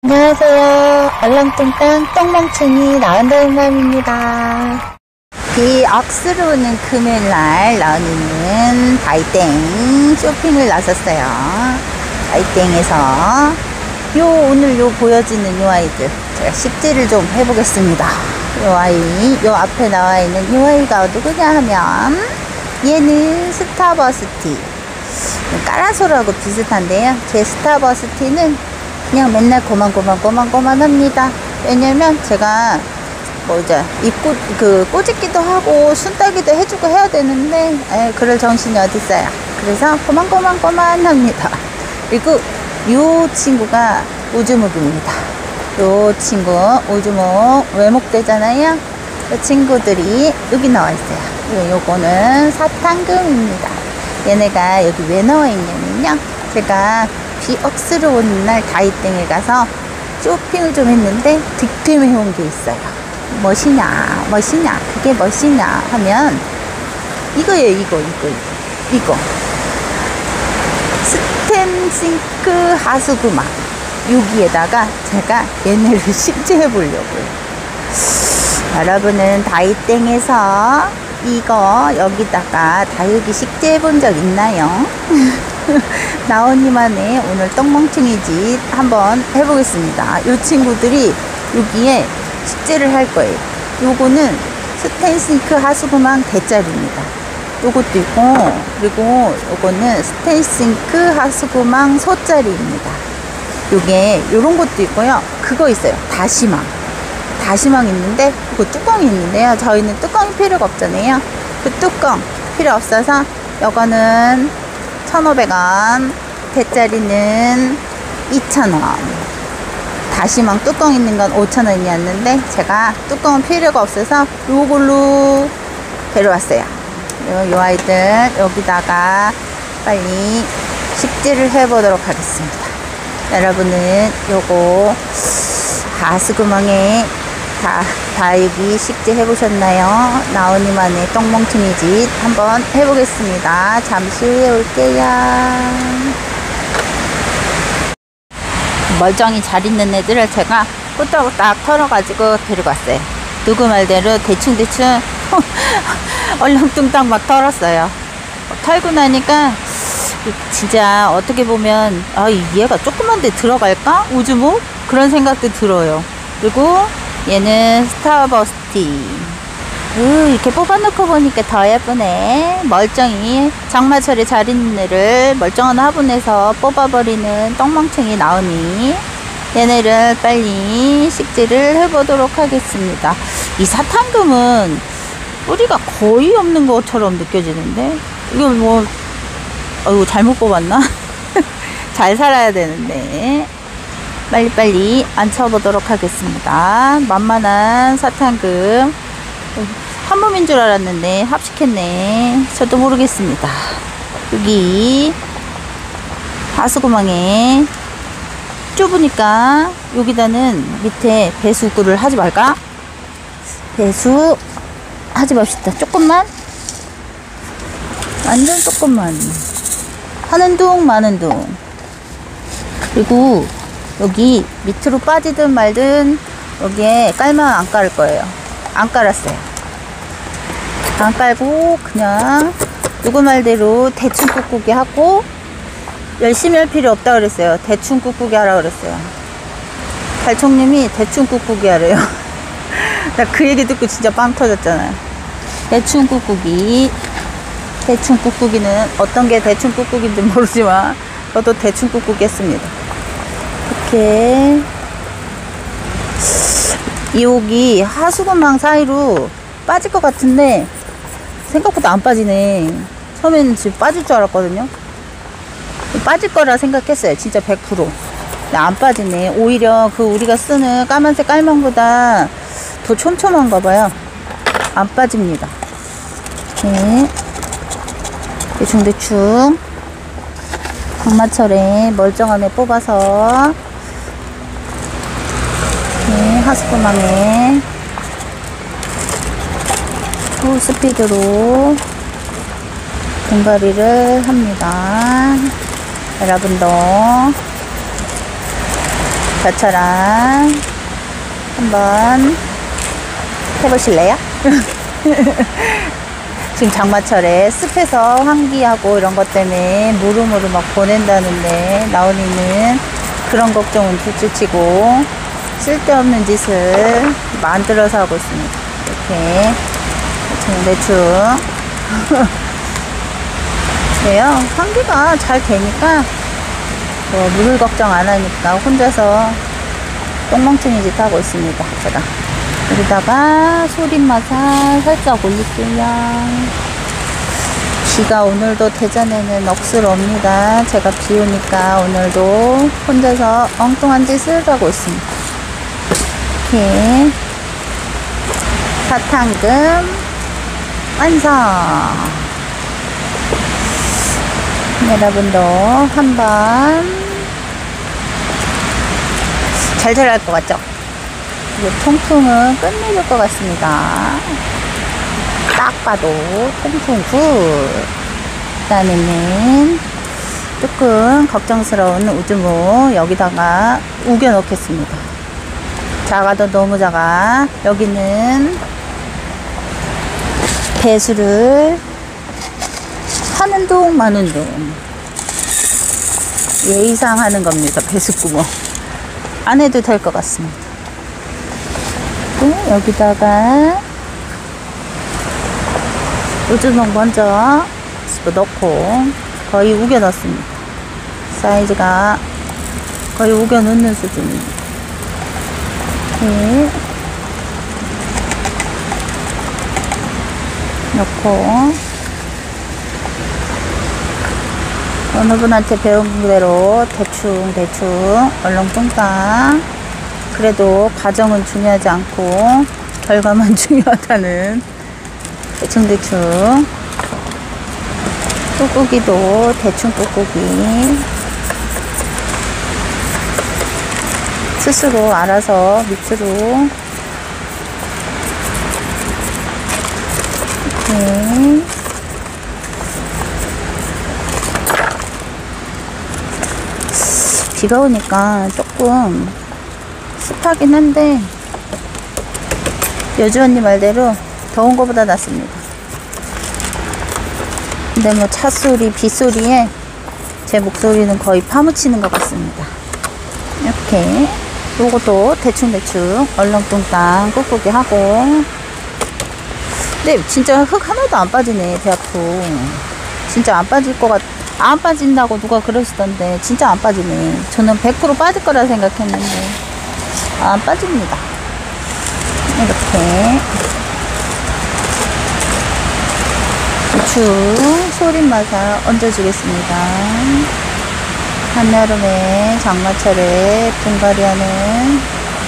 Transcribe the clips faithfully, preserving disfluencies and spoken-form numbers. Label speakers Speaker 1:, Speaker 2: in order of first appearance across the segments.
Speaker 1: 안녕하세요. 얼렁뚱땅 똥멍충이 나은다은맘입니다. 이 억스로는 금요일날 나은이는 다이땡 쇼핑을 나섰어요. 다이땡에서 요 오늘 요 보여지는 요 아이들 제가 식재를 좀 해보겠습니다. 요 아이, 요 앞에 나와 있는 요 아이가 누구냐 하면 얘는 스타버스티, 까라솔하고 비슷한데요. 제 스타버스티는 그냥 맨날 고만고만고만고만 합니다. 왜냐면 제가 뭐 이제 입고 그 꼬집기도 하고 순 따기도 해주고 해야 되는데 에, 그럴 정신이 어딨어요. 그래서 고만고만고만 합니다. 그리고 요 친구가 우주목입니다. 요 친구 우주목 외목되잖아요. 요 친구들이 여기 나와 있어요. 요, 요거는 사탕금입니다. 얘네가 여기 왜 나와 있냐면요, 제가 비억스러운 날 다이땡에 가서 쇼핑을 좀 했는데 득템해온 게 있어요. 뭐시냐 뭐시냐 그게 뭐시냐 하면 이거예요. 이거 이거 이거 스텐싱크 하수구마. 여기에다가 제가 얘네를 식재해 보려고요. 여러분은 다이땡에서 이거 여기다가 다육이 식재해 본 적 있나요? 나온이만의 오늘 똥멍충이짓 한번 해보겠습니다. 이 친구들이 여기에 식재를 할 거예요. 요거는 스텐싱크 하수구망 대짜리입니다. 요것도 있고, 그리고 요거는 스텐싱크 하수구망 소짜리입니다. 요게 요런 것도 있고요. 그거 있어요. 다시망. 다시망 있는데 그 뚜껑이 있는데요. 저희는 뚜껑이 필요가 없잖아요. 그 뚜껑 필요 없어서 요거는 천오백 원, 대짜리는 이천 원, 다시망 뚜껑 있는 건 오천 원이었는데 제가 뚜껑은 필요가 없어서 요걸로 데려왔어요. 요, 요 아이들 여기다가 빨리 식재를 해보도록 하겠습니다. 여러분은 요거 하수구멍에 다, 다육이 식재 해보셨나요? 나온이만의 똥멍충이짓 한번 해보겠습니다. 잠시 후에 올게요. 멀쩡히 잘 있는 애들을 제가 꼬딱꼬딱 털어가지고 데리고 왔어요. 누구 말대로 대충대충 얼렁뚱땅 막 털었어요. 털고 나니까 진짜 어떻게 보면 아, 얘가 조그만 데 들어갈까? 우주목? 그런 생각도 들어요. 그리고 얘는 스타버스티. 으, 이렇게 뽑아놓고 보니까 더 예쁘네. 멀쩡히 장마철에 잘 있는 애를 멀쩡한 화분에서 뽑아버리는 똥멍청이 나오니 얘네를 빨리 식재를 해보도록 하겠습니다. 이 사탕금은 뿌리가 거의 없는 것처럼 느껴지는데 이거 뭐 어이구 잘못 뽑았나? 잘 살아야 되는데 빨리빨리 앉혀보도록 하겠습니다. 만만한 사탕금 한 몸인 줄 알았는데 합식했네. 저도 모르겠습니다. 여기 하수구멍에 좁으니까 여기다는 밑에 배수구를 하지 말까? 배수 하지 맙시다. 조금만, 완전 조금만, 하는 둥 마는 둥. 그리고 여기 밑으로 빠지든 말든 여기에 깔면 안 깔을 거예요. 안 깔았어요. 안 깔고 그냥 누구 말대로 대충 꾹꾹이 하고, 열심히 할 필요 없다 그랬어요. 대충 꾹꾹이 하라 그랬어요. 달총님이 대충 꾹꾹이 하래요. 나 그 얘기 듣고 진짜 빵 터졌잖아요. 대충 꾹꾹이. 대충 꾹꾹이는 어떤 게 대충 꾹꾹인지 모르지만 저도 대충 꾹꾹이 했습니다. 이렇게 여기 하수구망 사이로 빠질 것 같은데 생각보다 안 빠지네. 처음에는 지금 빠질 줄 알았거든요. 빠질 거라 생각했어요. 진짜 백 퍼센트. 근데 안 빠지네. 오히려 그 우리가 쓰는 까만색 깔망보다 더 촘촘한가 봐요. 안 빠집니다. 네. 대충대충 장마철에 멀쩡한 애 뽑아서 네, 하수구망에 초스피드로 분갈이를 합니다. 여러분도 저처럼 한번 해보실래요? 지금 장마철에 습해서 환기하고 이런 것 때문에 무름무름 막 보낸다는데 나온이는 그런 걱정은 둘째치고 쓸데없는 짓을 만들어서 하고 있습니다. 이렇게 대충 그래요. 환기가 잘 되니까 뭐 물 걱정 안 하니까 혼자서 똥멍청이 짓 하고 있습니다. 제가 여기다가 소림마사 살짝 올릴게요. 비가 오늘도 대전에는 억수로 옵니다. 제가 비 오니까 오늘도 혼자서 엉뚱한 짓을 하고 있습니다. 이렇게 사탕금 완성. 여러분도 한번 잘 자랄 것 같죠? 이거 통풍은 끝내줄 것 같습니다. 딱 봐도 통풍 굿. 그다음에는 조금 걱정스러운 우주모 여기다가 우겨 넣겠습니다. 작아도 너무 작아. 여기는 배수를 하는 동 마는 동 예의상 하는 겁니다. 배수구멍 안 해도 될 것 같습니다. 또 여기다가 우주목 먼저 집어넣고 거의 우겨 넣습니다. 사이즈가 거의 우겨 넣는 수준입니다. 이렇게 넣고 어느 분한테 배운 대로 대충 대충 얼렁뚱땅. 그래도 과정은 중요하지 않고 결과만 중요하다는 대충대충. 꾹꾹이도 대충 꾹꾹이 스스로 알아서 밑으로 이렇게 비가 오니까 조금 습하긴 한데 여주 언니 말대로 더운 것보다 낫습니다. 근데 뭐 차소리, 빗소리에 제 목소리는 거의 파묻히는 것 같습니다. 이렇게 요것도 대충대충 얼렁뚱땅 꾹꾹이 하고. 근데 진짜 흙 하나도 안 빠지네. 배 아프. 진짜 안 빠질 것 같, 안 빠진다고 누가 그러시던데 진짜 안 빠지네. 저는 백 퍼센트 빠질 거라 생각했는데 안 빠집니다. 이렇게 고추 소림마사 얹어주겠습니다. 한여름에 장마철에 분갈이하는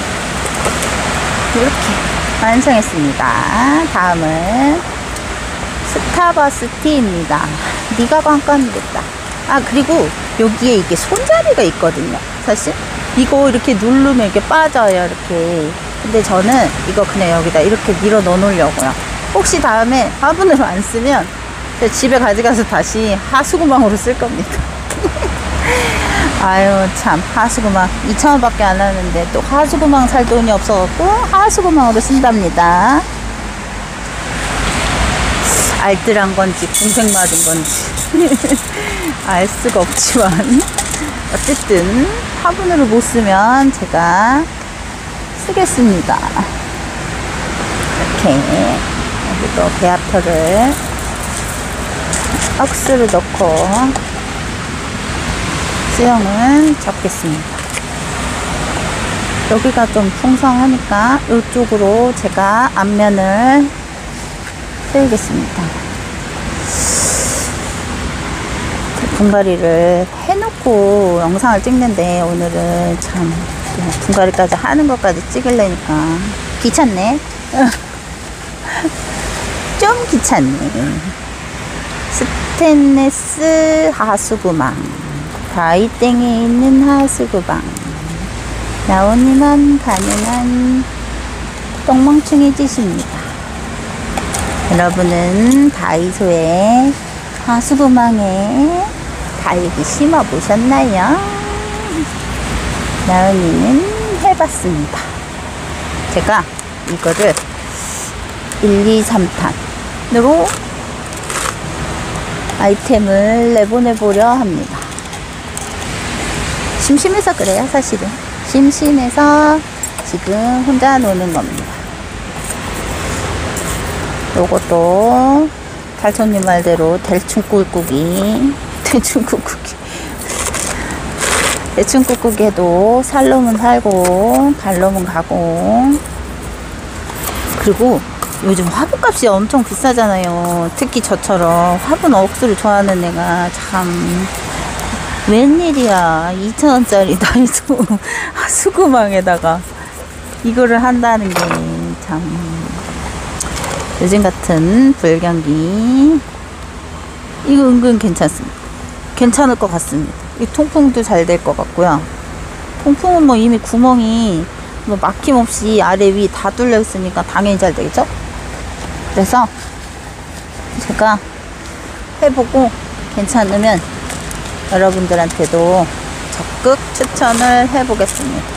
Speaker 1: 이렇게 완성했습니다. 다음은 스타버스 티입니다. 니가 깜깜이겠다. 아 그리고 여기에 이게 손잡이가 있거든요. 사실 이거 이렇게 누르면 이렇게 빠져요. 이렇게. 근데 저는 이거 그냥 여기다 이렇게 밀어 넣어 놓으려고요. 혹시 다음에 화분으로 안 쓰면 집에 가져가서 다시 하수구망으로 쓸 겁니다. 아유 참 하수구망 이천 원 밖에 안 하는데 또 하수구망 살 돈이 없어갖고 하수구망으로 쓴답니다. 알뜰한 건지 궁색 맞은 건지 알 수가 없지만 어쨌든 화분으로 못 쓰면 제가 쓰겠습니다. 이렇게 여기도 배합표를 억수로 넣고 수영은 접겠습니다. 여기가 좀 풍성하니까 이쪽으로 제가 앞면을 쓰겠습니다. 분갈이를 해놓고 영상을 찍는데 오늘은 참 분갈이까지 하는 것까지 찍으려니까 귀찮네. 좀 귀찮네. 스테인리스 하수구망, 바위땡에 있는 하수구망. 나오니만 가능한 똥멍충이 짓입니다. 여러분은 다이소에 하수구망에 다육이 심어 보셨나요? 나은이는 해봤습니다. 제가 이거를 일, 이, 삼 탄으로 아이템을 내보내보려 합니다. 심심해서 그래요, 사실은. 심심해서 지금 혼자 노는 겁니다. 요것도 달천님 말대로 대충 꿀꾹이 대충 꿀꾹이 대충 꿀꾹이 해도 살 놈은 살고 갈 놈은 가고. 그리고 요즘 화분값이 엄청 비싸잖아요. 특히 저처럼 화분 억수를 좋아하는 애가 참 웬일이야. 이천 원짜리 다이소 수구망에다가 이거를 한다는 게 참 요즘 같은 불경기 이거 은근 괜찮습니다. 괜찮을 것 같습니다. 이 통풍도 잘 될 것 같고요. 통풍은 뭐 이미 구멍이 뭐 막힘없이 아래 위 다 뚫려 있으니까 당연히 잘 되겠죠? 그래서 제가 해보고 괜찮으면 여러분들한테도 적극 추천을 해보겠습니다.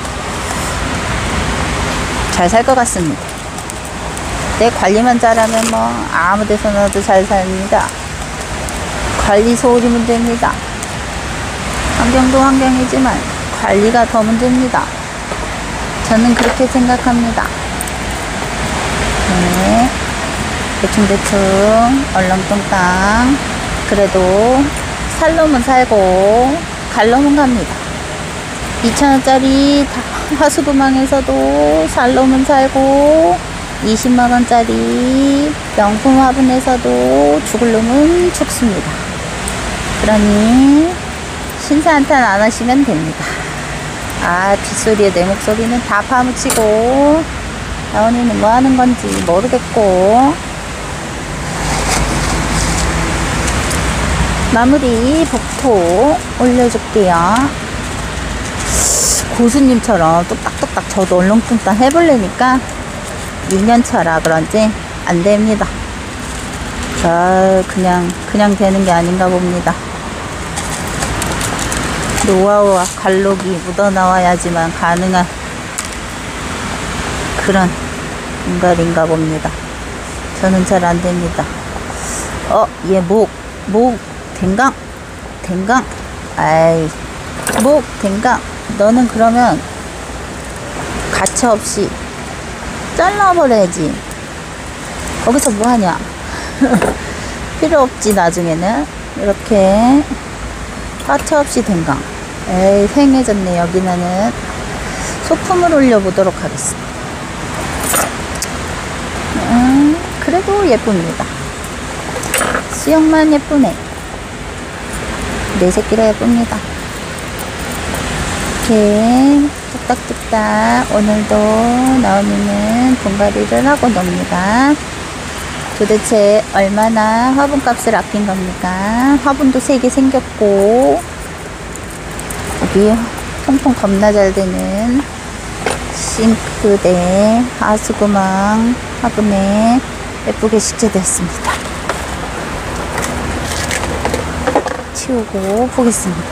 Speaker 1: 잘 살 것 같습니다. 내 관리만 잘하면 뭐 아무 데서나도 잘 삽니다. 관리 소홀히 문제입니다. 환경도 환경이지만 관리가 더 문제입니다. 저는 그렇게 생각합니다. 네, 대충대충 얼렁뚱땅 그래도 살 놈은 살고 갈 놈은 갑니다. 이천 원짜리 하수구망에서도 살 놈은 살고 이십만 원짜리 명품 화분에서도 죽을 놈은 죽습니다. 그러니 신사 한탄 안 하시면 됩니다. 아, 빗소리에 내 목소리는 다 파묻히고 나온이는 뭐 하는 건지 모르겠고. 마무리 복토 올려줄게요. 고수님처럼 뚝딱뚝딱 저도 얼렁뚱땅 해볼래니까 이 년 차라 그런지 안 됩니다. 자, 그냥 그냥 되는 게 아닌가 봅니다. 노하우와 관록이 묻어나와야지만 가능한 그런 인간인가 봅니다. 저는 잘 안 됩니다. 어, 얘 목, 목, 댕강, 댕강, 아이, 목, 댕강. 너는 그러면 가차없이 잘라버려야지. 거기서 뭐하냐. 필요 없지. 나중에는 이렇게 가차없이 댕강. 에이, 휑해졌네. 여기는 소품을 올려보도록 하겠습니다. 음, 그래도 예쁩니다. 수영만 예쁘네. 내 새끼라 예쁩니다. 이렇게 뚝딱뚝딱 오늘도 나오미는 분갈이를 하고 놉니다. 도대체 얼마나 화분값을 아낀 겁니까? 화분도 세 개 생겼고 여기 통풍 겁나 잘 되는 싱크대 하수구망 화분에 예쁘게 식재되었습니다. 치우고 보겠습니다.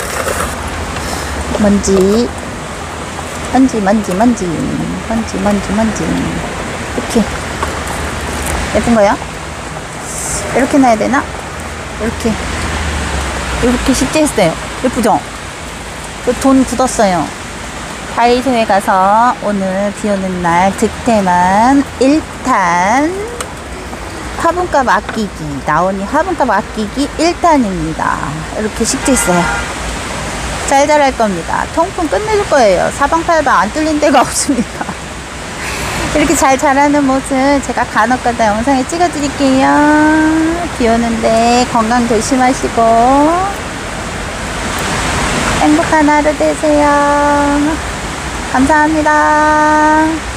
Speaker 1: 먼지 먼지 먼지 먼지 먼지 먼지 먼지 이렇게 예쁜가요? 이렇게 놔야 되나? 이렇게 이렇게 식재했어요. 예쁘죠? 돈 굳었어요. 다이소에 가서 오늘 비오는 날 득템한 일 탄 화분값 아끼기 나오니 화분값 아끼기 일 탄입니다. 이렇게 식재했어요. 잘 자랄 겁니다. 통풍 끝내줄 거예요. 사방팔방 안 뚫린 데가 없습니다. 이렇게 잘 자라는 모습 제가 간혹가다 영상에 찍어 드릴게요. 비 오는데 건강 조심하시고 행복한 하루 되세요. 감사합니다.